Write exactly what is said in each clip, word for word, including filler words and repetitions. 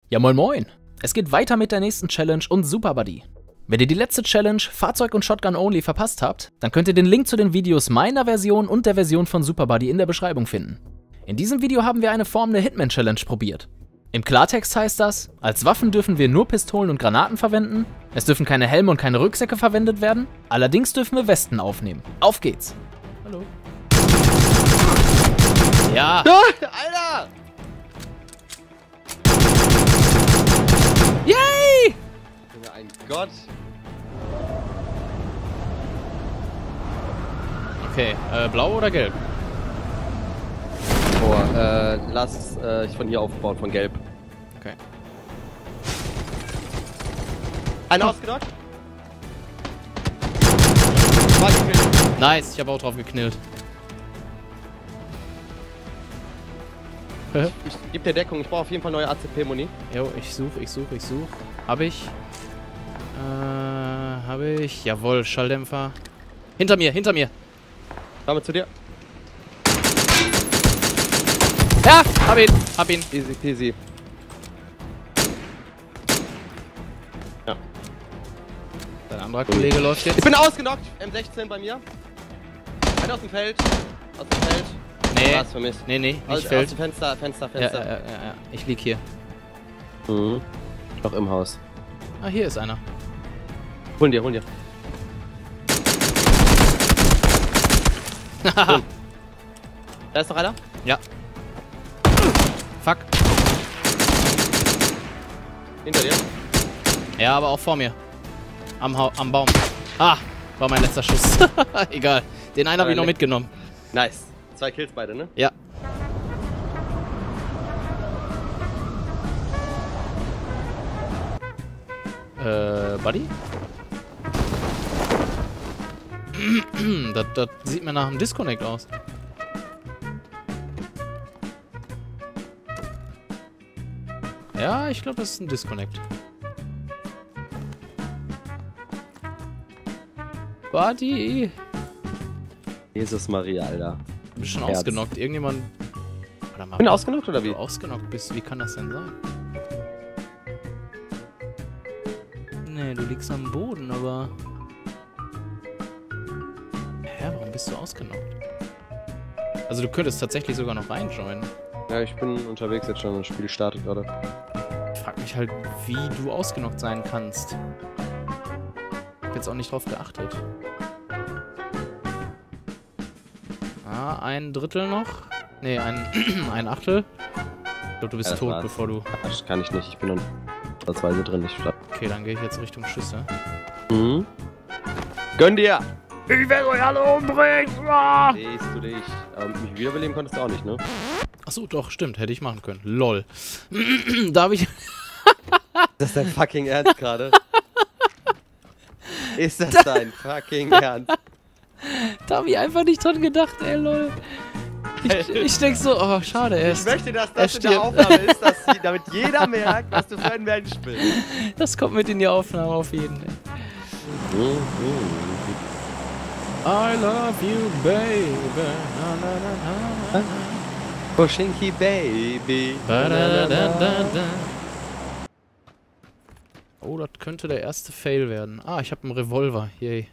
Ja moin moin! Es geht weiter mit der nächsten Challenge und Super Buddy. Wenn ihr die letzte Challenge Fahrzeug und Shotgun Only verpasst habt, dann könnt ihr den Link zu den Videos meiner Version und der Version von Super Buddy in der Beschreibung finden. In diesem Video haben wir eine Form der Hitman Challenge probiert. Im Klartext heißt das, als Waffen dürfen wir nur Pistolen und Granaten verwenden, es dürfen keine Helme und keine Rücksäcke verwendet werden, allerdings dürfen wir Westen aufnehmen. Auf geht's! Hallo? Ja! Alter! Yay! Junge, ein Gott! Okay, äh, blau oder gelb? Boah, äh, lass äh, ich von hier aufbauen, von gelb. Okay. Einer oh. ausgedockt? War gekillt. Nice, ich habe auch drauf geknillt. Ich geb dir Deckung, ich brauche auf jeden Fall neue A C P-Muni. Jo, ich suche, ich suche, ich suche. Hab ich. Äh, hab ich. Jawohl, Schalldämpfer. Hinter mir, hinter mir. Damit zu dir. Ja, hab ihn, hab ihn. Easy peasy. Ja. Dein anderer Kollege läuft jetzt. Ich bin ausgenockt. M sechzehn bei mir. Einer aus dem Feld. Aus dem Feld. Nee. Was für mich? Nee, nee, nicht aus, Feld. Aus dem Fenster, Fenster, Ja, Fenster. ja, ja, ja. Ich lieg hier. Mhm. Noch im Haus. Ah, hier ist einer. Holen dir, holen dir. Haha. Da ist noch einer? Ja. Fuck. Hinter dir. Ja, aber auch vor mir. Am, ha am Baum. Ah, war mein letzter Schuss. Egal. Den einen habe ich noch mitgenommen. Nice. Zwei Kills beide, ne? Ja. Äh, Buddy? das, das sieht mir nach einem Disconnect aus. Ja, ich glaube, das ist ein Disconnect. Buddy! Jesus Maria, Alter. Du bist schon Herz. ausgenockt. Irgendjemand... Warte mal. Bin du ausgenockt oder wie? Wenn du ausgenockt bist, wie kann das denn sein? Nee, du liegst am Boden, aber... Hä, warum bist du ausgenockt? Also du könntest tatsächlich sogar noch reinjoinen. Ja, ich bin unterwegs jetzt schon, das Spiel startet gerade. Ich frag mich halt, wie du ausgenockt sein kannst. Ich hab jetzt auch nicht drauf geachtet. Ah, ein Drittel noch. Ne, ein, ein Achtel. Ich glaube, du bist ja, tot, war's. bevor du... Das kann ich nicht, ich bin noch zweisweise drin. Ich okay, dann gehe ich jetzt Richtung Schüsse. Mhm. Gönn dir! Ich werde euch alle umbringen! Ah! Siehst du dich. Aber mich wiederbeleben konntest du auch nicht, ne? Achso, doch, stimmt. Hätte ich machen können. Lol. Darf ich... Das ist dein fucking Ernst gerade? Ist das dein fucking Ernst? Da hab ich einfach nicht dran gedacht, ey, lol. Ich, ich denk so, oh, schade, er Ich ist... möchte, dass er das in der stirbt. Aufnahme ist, dass, damit jeder merkt, was du für ein Mensch bist. Das kommt mit in die Aufnahme auf jeden Fall. I love you, baby. Na, na, na, na. Pushinky Baby. Ba, da, da, da, da. Oh, das könnte der erste Fail werden. Ah, ich habe einen Revolver. Yay.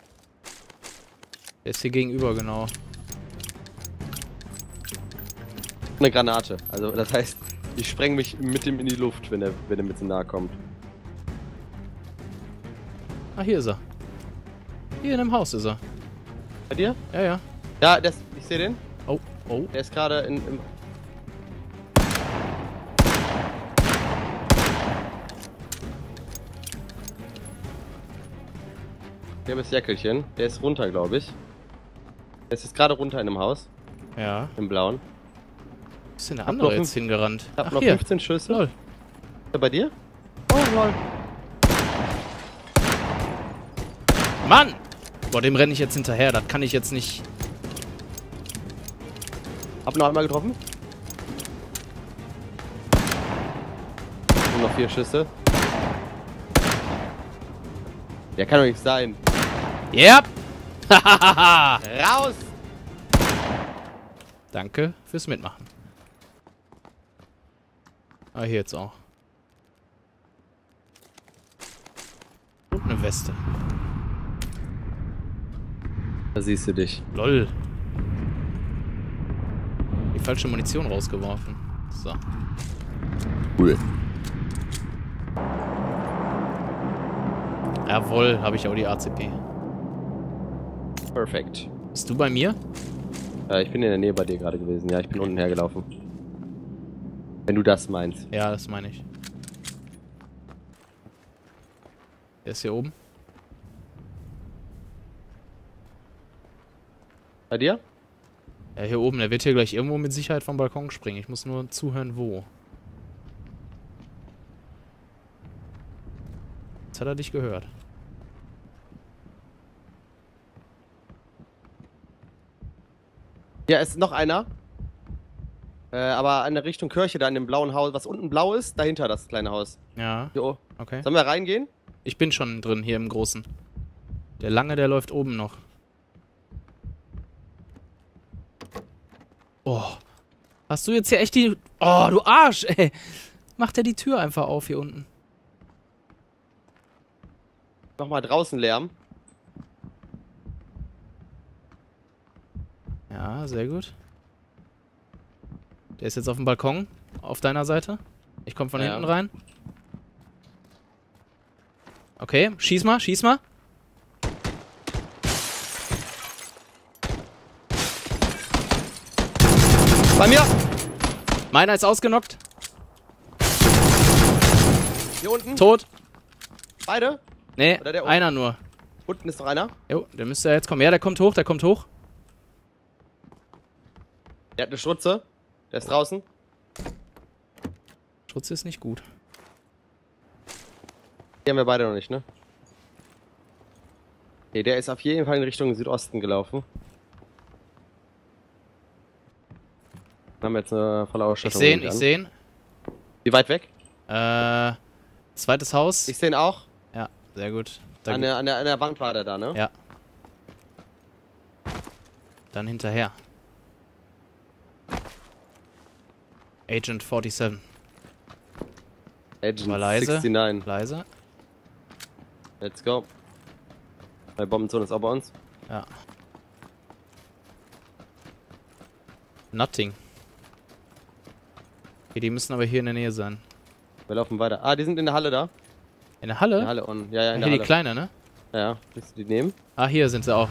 Der ist hier gegenüber, genau. Eine Granate. Also, das heißt, ich spreng mich mit ihm in die Luft, wenn er, wenn er mir zu nahe kommt. Ah, hier ist er. Hier in dem Haus ist er. Bei dir? Ja, ja. Ja, das, ich sehe den. Oh, oh. Der ist gerade in, im... Der ist Jäckelchen. Der ist runter, glaube ich. Der ist jetzt gerade runter in einem Haus. Ja. Im Blauen. Wo ist denn der Hab andere noch jetzt hingerannt? Ich hab Ach, noch hier. fünfzehn Schüsse. Lol. Ist er bei dir? Oh, lol. Mann! Boah, dem renne ich jetzt hinterher. Das kann ich jetzt nicht... Hab noch einmal getroffen. Und noch vier Schüsse. Der kann doch nicht sein. Yep! Raus! Danke fürs Mitmachen. Ah, hier jetzt auch. eine Weste. Da siehst du dich. Lol. Die falsche Munition rausgeworfen. So. Cool. Jawohl, habe ich auch die A C P. Perfekt. Bist du bei mir? Ja, ich bin in der Nähe bei dir gerade gewesen. Ja, ich bin unten hergelaufen. Wenn du das meinst. Ja, das meine ich. Der ist hier oben. Bei dir? Ja, hier oben. Der wird hier gleich irgendwo mit Sicherheit vom Balkon springen. Ich muss nur zuhören, wo. Jetzt hat er dich gehört. Ja, es ist noch einer. Äh, aber in der Richtung Kirche, da in dem blauen Haus, was unten blau ist, dahinter das kleine Haus. Ja. Jo. Okay. Sollen wir reingehen? Ich bin schon drin, hier im Großen. Der lange, der läuft oben noch. Oh. Hast du jetzt hier echt die... Oh, du Arsch, ey. Macht er die Tür einfach auf hier unten. Nochmal draußen Lärm. Ja, sehr gut. Der ist jetzt auf dem Balkon. Auf deiner Seite. Ich komme von Ja. hinten rein. Okay, schieß mal, schieß mal. Bei mir! Meiner ist ausgenockt. Hier unten. Tot. Beide? Nee, Oder der einer nur. Unten ist noch einer. Jo, der müsste ja jetzt kommen. Ja, der kommt hoch, der kommt hoch. Der hat eine Schrutze. Der ist draußen. Schutz ist nicht gut. Die haben wir beide noch nicht, ne? Okay, der ist auf jeden Fall in Richtung Südosten gelaufen. Dann haben wir jetzt eine volle Ich Ausstattung. sehe ihn, nehme ich an. sehe ihn. Wie weit weg? Äh, zweites Haus. Ich sehe ihn auch. Ja, sehr gut. Da An der, an, der, an der Wand war der da, ne? Ja. Dann hinterher. Agent siebenundvierzig. Agent War leise. neunundsechzig. Leise. Let's go. Bei Bombenzone ist auch bei uns. Ja. Nothing. Okay, die müssen aber hier in der Nähe sein. Wir laufen weiter. Ah, die sind in der Halle da. In der Halle? In der Halle und ja, ja, in hier der die Halle. kleine, ne? Ja, ja. Willst du die nehmen? Ah, hier sind sie auch.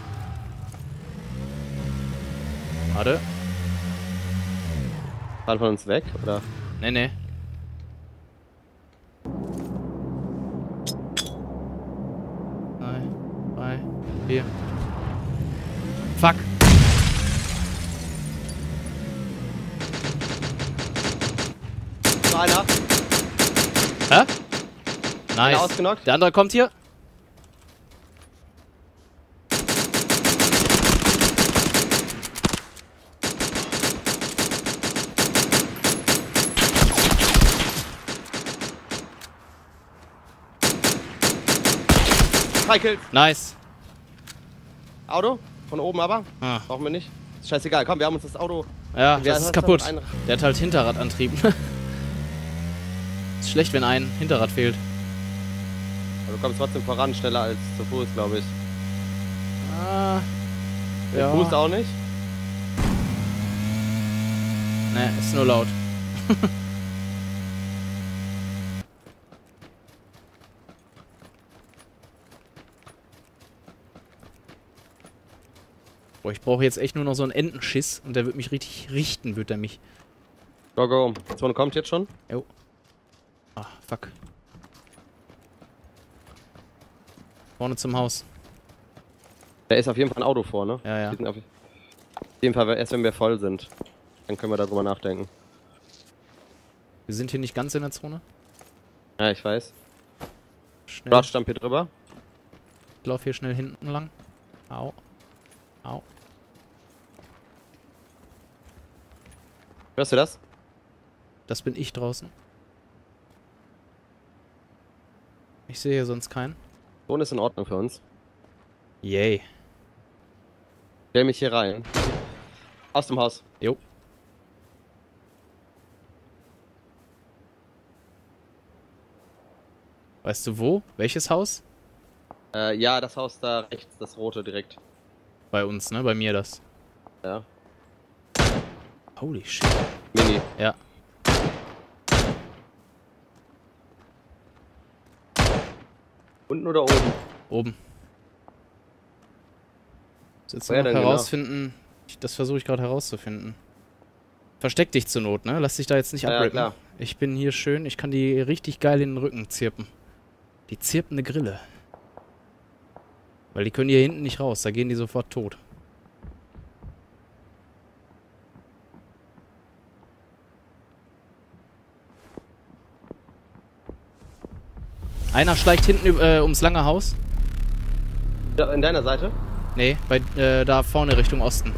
Warte. Fahren von uns weg, oder? Nee, nee. Drei, drei, vier. Fuck. Noch einer. Hä? Einer Nice. ausgenockt. Der andere kommt hier. Drei Kills. Nice. Auto. Von oben aber. Ah. Brauchen wir nicht. Ist scheißegal. Komm, wir haben uns das Auto. Ja, Wir das ist haben kaputt. ein- Der hat halt Hinterradantrieb. Ist schlecht, wenn ein Hinterrad fehlt. Aber du kommst trotzdem voran, schneller als zu Fuß, glaube ich. Ah. Der Ja. Fuß auch nicht. Ne, ist nur laut. Boah, ich brauche jetzt echt nur noch so einen Entenschiss und der wird mich richtig richten, wird er mich. Go, go. Zone kommt jetzt schon. Jo. Ah, fuck. Vorne zum Haus. Da ist auf jeden Fall ein Auto vor, ne? Ja, ja. Die sind auf jeden Fall erst, wenn wir voll sind. Dann können wir darüber nachdenken. Wir sind hier nicht ganz in der Zone. Ja, ich weiß. Schnell. Rod stammt hier drüber. Ich lauf hier schnell hinten lang. Au. Au. Hörst du das? Das bin ich draußen. Ich sehe hier sonst keinen. Zone ist in Ordnung für uns. Yay. Stell mich hier rein. Aus dem Haus. Jo. Weißt du wo? Welches Haus? Äh, ja, das Haus da rechts, das rote direkt. Bei uns, ne? Bei mir das. Ja. Holy shit. Mini. Ja. Unten oder oben? Oben. Jetzt Woher noch denn herausfinden. Ich, das versuche ich gerade herauszufinden. Versteck dich zur Not, ne? Lass dich da jetzt nicht Ja, abrippen. klar. Ich bin hier schön. Ich kann die richtig geil in den Rücken zirpen. Die zirpende Grille. Weil die können hier hinten nicht raus. Da gehen die sofort tot. Einer schleicht hinten äh, ums lange Haus. Ja, in deiner Seite? Nee, bei, äh, da vorne Richtung Osten.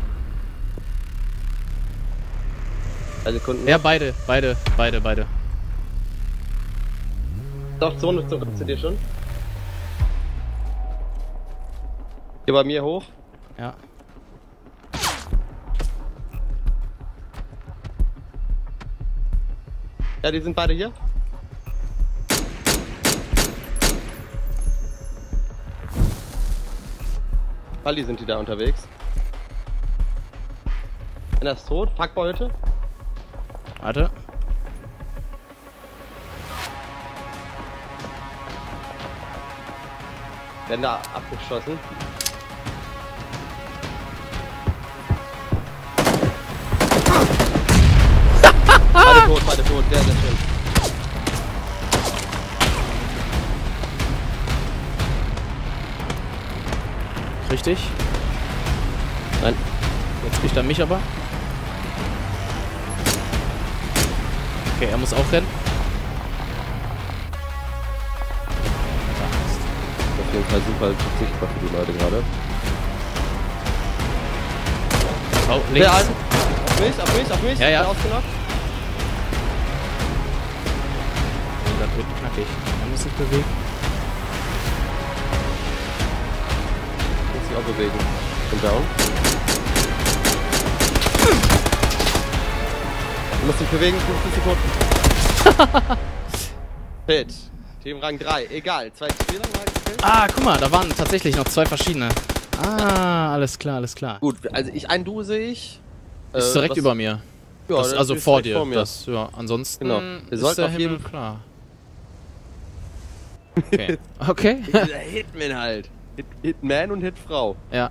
Drei Sekunden. Ja, beide, beide, beide, beide. Doch, Zone zu, zu dir schon. Hier bei mir hoch. Ja. Ja, die sind beide hier. Waldi sind die da unterwegs. Einer ist tot, Packbeute. Warte. Werden da abgeschossen. Beide tot, beide tot, sehr, sehr schön. Richtig. Nein. Jetzt kriegt er mich aber. Okay, er muss auch rennen. Auf jeden Fall super sichtbar für die Leute gerade. Oh, links. Der Alte. Auf mich, auf mich, auf mich. Ja, ja. Der ausgenockt. Oh, das wird knackig. Er muss sich bewegen. Muss sich auch bewegen. Und down. Du musst dich bewegen, fünfzig Sekunden. Hit. Team Rang drei. Egal. Zwei Spieler mal gespielt. Ah, guck mal, da waren tatsächlich noch zwei verschiedene. Ah, alles klar, alles klar. Gut, also ich ein Du sehe ich. Ist Äh, direkt was- über mir. Ja, Das, das also ist vor direkt dir. vor mir. Das, ja, ansonsten Genau. Wir ist sollten der auf Himmel jeden- klar. Okay. Okay. Der Hitman halt. Hit, Hitman und Hitfrau. Ja.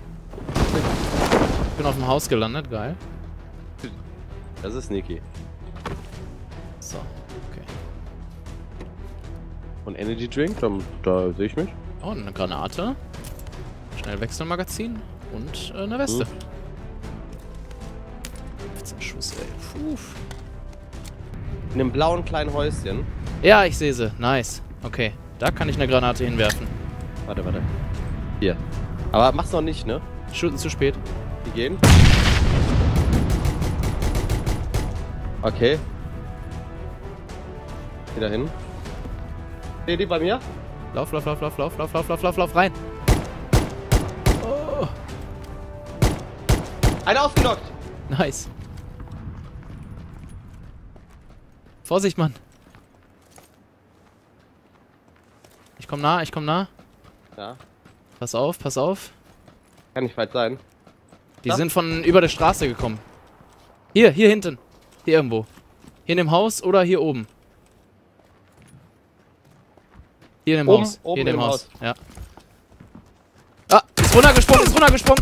Ich bin auf dem Haus gelandet, geil. Das ist sneaky. So, okay. Und Energy Drink, da, da sehe ich mich. Oh, eine Granate. Schnell Wechselmagazin und äh, eine Weste. Hm. fünfzehn Schuss, ey. Puh. In einem blauen kleinen Häuschen. Ja, ich sehe sie. Nice. Okay. Da kann ich eine Granate hinwerfen. Warte, warte. Hier. Aber mach's noch nicht, ne? Schütten zu spät. Die gehen. Okay. Geh da hin. Steh die bei mir? Lauf, lauf, lauf, lauf, lauf, lauf, lauf, lauf, lauf, lauf, rein. Oh. Einer ausgenockt! Nice. Vorsicht, Mann. Ich komm nah, ich komm nah. Ja. Pass auf, pass auf. Kann nicht weit sein. Die Da? sind von über der Straße gekommen. Hier, hier hinten. Hier irgendwo. Hier in dem Haus oder hier oben. Hier in dem Oben, Haus. oben hier in dem im Haus. Ja. Ah, ist runtergesprungen, ist runtergesprungen.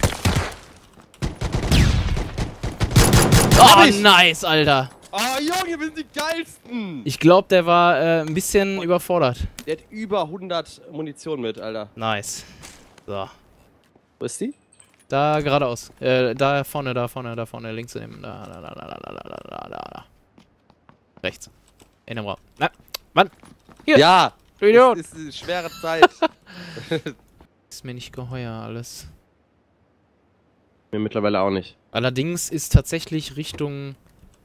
Oh, ich! nice, Alter. Oh, Junge, wir sind die geilsten! Ich glaube, der war äh, ein bisschen überfordert. Der hat über hundert Munition mit, Alter. Nice. So. Wo ist die? Da geradeaus. Äh, da vorne, da vorne, da vorne, links in dem. Da, da, da, da, da, da, da, da, da. Rechts. In dem Raum. Na, Mann. Hier. Ja! Du Idiot. Das ist eine schwere Zeit. Ist mir nicht geheuer alles. Mir mittlerweile auch nicht. Allerdings ist tatsächlich Richtung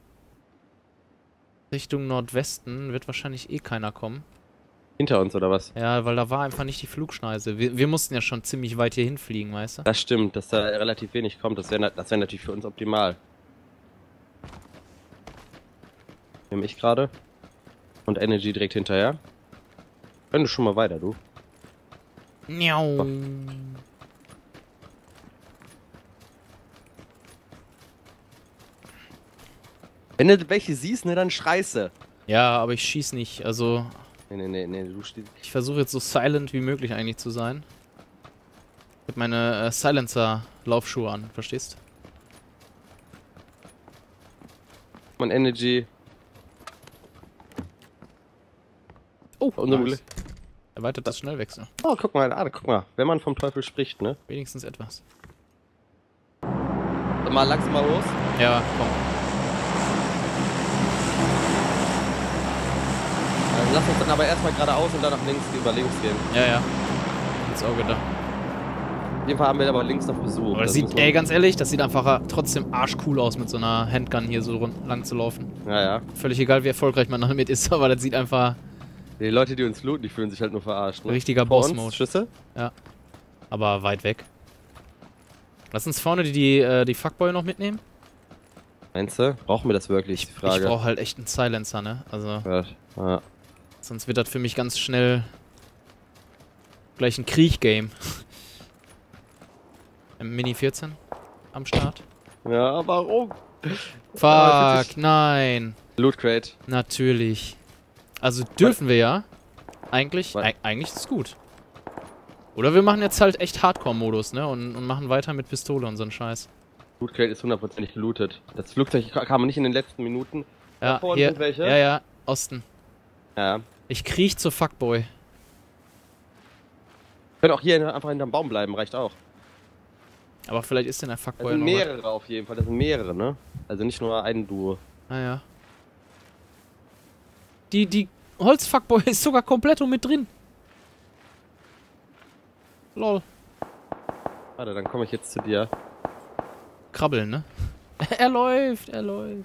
Richtung Nordwesten wird wahrscheinlich eh keiner kommen. Hinter uns, oder was? Ja, weil da war einfach nicht die Flugschneise. Wir, wir mussten ja schon ziemlich weit hier hinfliegen, weißt du? Das stimmt, dass da relativ wenig kommt. Das wäre das wär natürlich für uns optimal. Nehme ich gerade. Und Energy direkt hinterher. Wenn du schon mal weiter, du. Miau. Wenn du welche siehst, ne, dann schreiste. Ja, aber ich schieß nicht, also... Nee, nee, nee, nee, du stehst... Ich versuche jetzt so silent wie möglich eigentlich zu sein. Ich hab meine äh, Silencer-Laufschuhe an, verstehst? Man Energy. Oh, unser nice. Erweitert das Schnellwechsel. Oh, guck mal, ah, guck mal. Wenn man vom Teufel spricht, ne? Wenigstens etwas. Mal langsam mal los. Ja, komm. Also lass uns dann aber erstmal geradeaus und dann nach links über links gehen. Ja, ja. Ins Auge da. Auf jeden Fall haben wir aber links noch Besuch. Aber das, das sieht, ey, ganz ehrlich, das sieht einfach trotzdem arschcool aus, mit so einer Handgun hier so lang zu laufen. Ja, ja. Völlig egal, wie erfolgreich man damit ist, aber das sieht einfach... Die Leute, die uns looten, die fühlen sich halt nur verarscht, ne? Richtiger Boss-Mode. Schüsse? Ja. Aber weit weg. Lass uns vorne die, die, äh, die Fuckboy noch mitnehmen. Meinst du? Brauchen wir das wirklich, die Frage? Ich brauche halt echt einen Silencer, ne? Also... Ja. Ja. Sonst wird das für mich ganz schnell... gleich ein Krieg-Game. Mini vierzehn am Start. Ja, warum? Fuck, Ah, nein. Loot Crate. Natürlich. Also dürfen wir ja. Eigentlich, Was? e eigentlich ist es gut. Oder wir machen jetzt halt echt Hardcore-Modus, ne? Und, und machen weiter mit Pistole und so ein Scheiß. Loot Crate ist hundertprozentig gelootet. Das Flugzeug kam nicht in den letzten Minuten. Ja, Da vorne hier, sind welche. ja, ja, Osten. Ja. Ich kriech zur Fuckboy. Können auch hier einfach hinterm Baum bleiben, reicht auch. Aber vielleicht ist denn der Das Fuckboy sind noch was. mehrere auf jeden Fall, das sind mehrere, ne? Also nicht nur ein Duo. Naja. Die, die Holzfuckboy ist sogar komplett mit drin. Lol. Warte, dann komme ich jetzt zu dir. Krabbeln, ne? Er läuft, er läuft.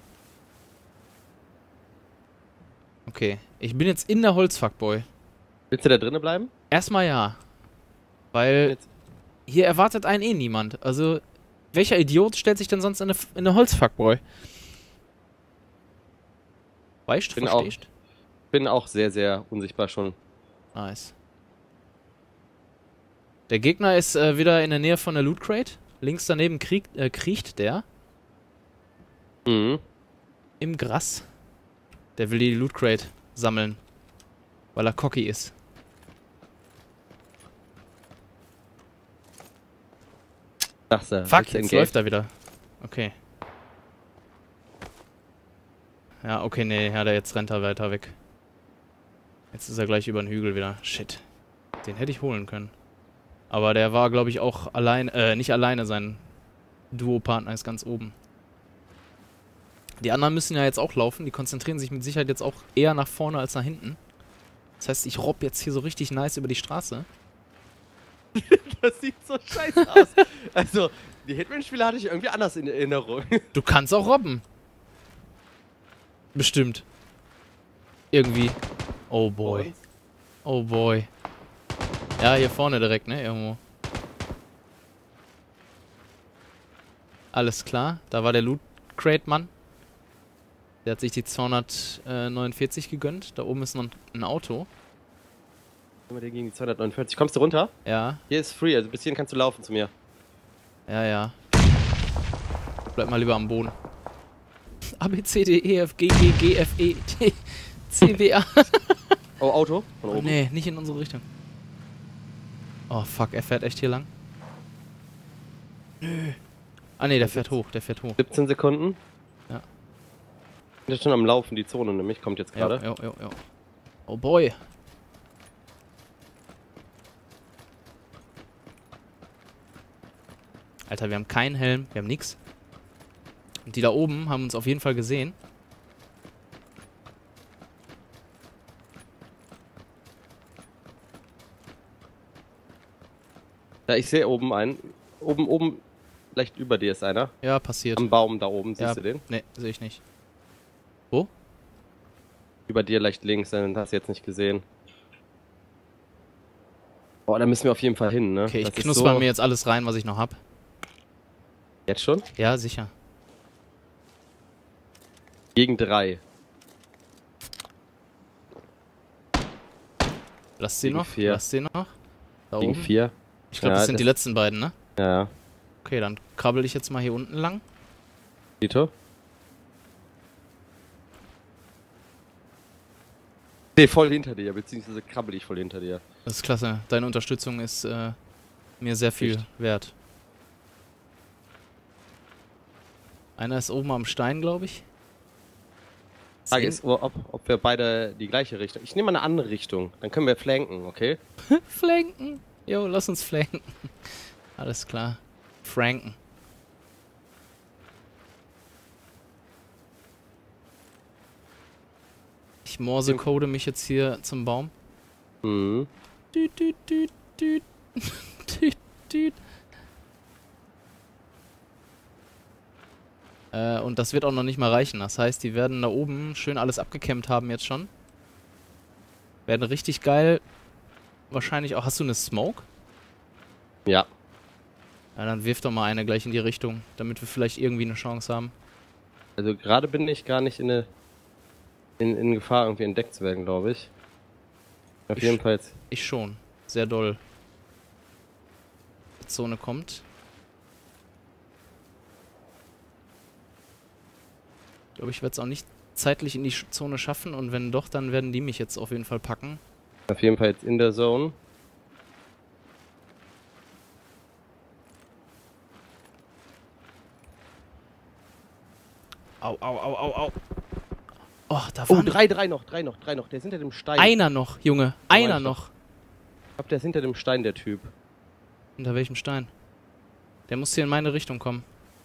Okay, ich bin jetzt in der Holzfuckboy. Willst du da drinnen bleiben? Erstmal ja. Weil Jetzt. hier erwartet einen eh niemand. Also, welcher Idiot stellt sich denn sonst in eine, in eine Holzfuckboy? Weißt du, Bin auch- verstehst? Bin auch sehr, sehr unsichtbar schon. Nice. Der Gegner ist äh, wieder in der Nähe von der Loot Crate. Links daneben krieg, äh, kriecht der. Mhm. Im Gras. Der will die Loot Crate sammeln. Weil er cocky ist. Sagst du. Fuck, willst du jetzt engage? läuft er wieder. Okay. Ja, okay, nee, ja, der jetzt rennt er weiter weg. Jetzt ist er gleich über den Hügel wieder. Shit. Den hätte ich holen können. Aber der war, glaube ich, auch allein, äh, nicht alleine, sein Duopartner ist ganz oben. Die anderen müssen ja jetzt auch laufen, die konzentrieren sich mit Sicherheit jetzt auch eher nach vorne als nach hinten. Das heißt, ich robb jetzt hier so richtig nice über die Straße. Das sieht so scheiße aus. Also, die Hitman-Spiele hatte ich irgendwie anders in Erinnerung. Du kannst auch robben. Bestimmt. Irgendwie. Oh boy. Oh boy. Ja, hier vorne direkt, ne? Irgendwo. Alles klar. Da war der Loot Crate Mann. Der hat sich die zweihundertneunundvierzig gegönnt. Da oben ist noch ein, ein Auto. Immer der gegen die zweihundertneunundvierzig. Kommst du runter? Ja, Hier ist free, also bis hierhin kannst du laufen zu mir. ja, ja. Bleib mal lieber am Boden. A, B, C, D, E, F, G, G, G, F, E, T, C, B, A. Oh, Auto? Von Oh, oben. nee, nicht in unsere Richtung. Oh, fuck, er fährt echt hier lang. Nö. Ah, nee, der fährt hoch, der fährt hoch. siebzehn Sekunden. Ja. Ist schon am Laufen, die Zone nämlich, kommt jetzt Ja, gerade. ja, ja, ja. Oh boy. Alter, wir haben keinen Helm, wir haben nix. Und die da oben haben uns auf jeden Fall gesehen. Ja, ich sehe oben einen. Oben, oben, leicht über dir ist einer. Ja, passiert. Am Baum da oben, siehst Ja, du den? nee, sehe ich nicht. Wo? Über dir leicht links, den hast du jetzt nicht gesehen. Boah, da müssen wir auf jeden Fall hin, ne? Okay, ich Das ist knusper so- mir jetzt alles rein, was ich noch hab. Jetzt schon? Ja, sicher. Gegen drei. Lass sie Gegen noch, vier. lass sie noch. Da Gegen oben? vier. Ich glaube, Ja, das sind das- die letzten beiden, ne? Ja. Okay, dann krabbel ich jetzt mal hier unten lang. Dito? Nee, voll hinter dir, beziehungsweise krabbel ich voll hinter dir. Das ist klasse. Deine Unterstützung ist äh, mir sehr viel Echt? wert. Einer ist oben am Stein, glaube ich. Frage Zehn- ist, ob, ob wir beide die gleiche Richtung... Ich nehme mal eine andere Richtung, dann können wir flanken, okay? Flanken. Jo, lass uns flanken. Alles klar. Franken. Ich Morse-code mich jetzt hier zum Baum. Mhm. Düt, düt, düt, düt. Düt, düt. Äh, und das wird auch noch nicht mal reichen. Das heißt, die werden da oben schön alles abgekämmt haben jetzt schon. Werden richtig geil. Wahrscheinlich auch... Hast du eine Smoke? Ja. Ja, dann wirf doch mal eine gleich in die Richtung, damit wir vielleicht irgendwie eine Chance haben. Also gerade bin ich gar nicht in, eine, in, in Gefahr, irgendwie entdeckt zu werden, glaube ich. Auf Ich- jeden Fall jetzt... Ich schon. Sehr doll. Die Zone kommt. Ich glaube, ich werde es auch nicht zeitlich in die Sch- Zone schaffen und wenn doch, dann werden die mich jetzt auf jeden Fall packen. Auf jeden Fall jetzt in der Zone. Au, au, au, au, au. Oh, da Oh, war drei, drei noch, drei noch, drei noch. Der ist hinter dem Stein. einer noch, Junge. Einer ich noch. Ich glaube, der ist hinter dem Stein, der Typ. Hinter welchem Stein? Der muss hier in meine Richtung kommen.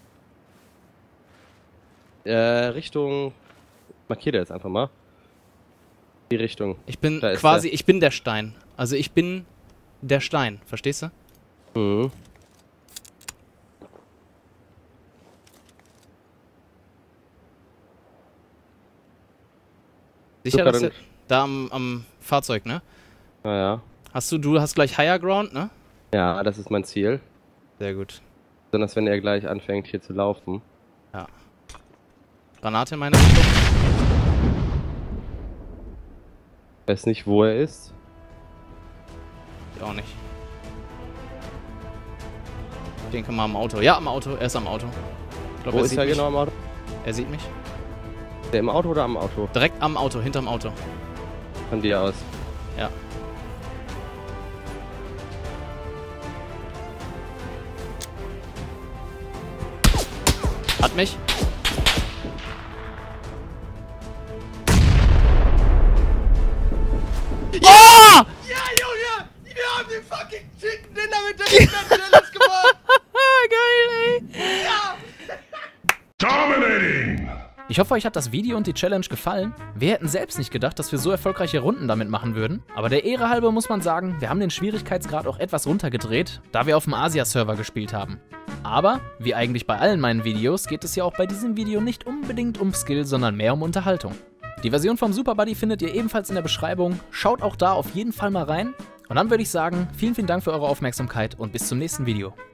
Äh, Richtung... Markiert er jetzt einfach mal. Die Richtung. Ich bin Da ist quasi, ich bin der Stein. Also ich bin der Stein, verstehst du? Mhm. Sicher, Super, dass dann- er, da am, am Fahrzeug, ne? Naja. Hast du, du hast gleich Higher Ground, ne? Ja, das ist mein Ziel. Sehr gut. Besonders wenn er gleich anfängt hier zu laufen. Granate in meine Richtung. Ich weiß nicht, wo er ist. Ich auch nicht. Ich denke mal am Auto. Ja, am Auto. Er ist am Auto. Ich glaub, Wo er ist sieht er mich. genau am Auto? Er sieht mich. Der im Auto oder am Auto? Direkt am Auto, hinterm Auto. Von dir aus. Ja. Hat mich. Oh! Ja, Junge! Wir haben den fucking Chicken Dinner mit der Challenge gewonnen! Geil, ey. Ja! Dominating! Ich hoffe, euch hat das Video und die Challenge gefallen. Wir hätten selbst nicht gedacht, dass wir so erfolgreiche Runden damit machen würden. Aber der Ehre halber muss man sagen, wir haben den Schwierigkeitsgrad auch etwas runtergedreht, da wir auf dem Asia-Server gespielt haben. Aber, wie eigentlich bei allen meinen Videos, geht es ja auch bei diesem Video nicht unbedingt um Skill, sondern mehr um Unterhaltung. Die Version vom Super Buddy findet ihr ebenfalls in der Beschreibung. Schaut auch da auf jeden Fall mal rein. Und dann würde ich sagen, vielen, vielen Dank für eure Aufmerksamkeit und bis zum nächsten Video.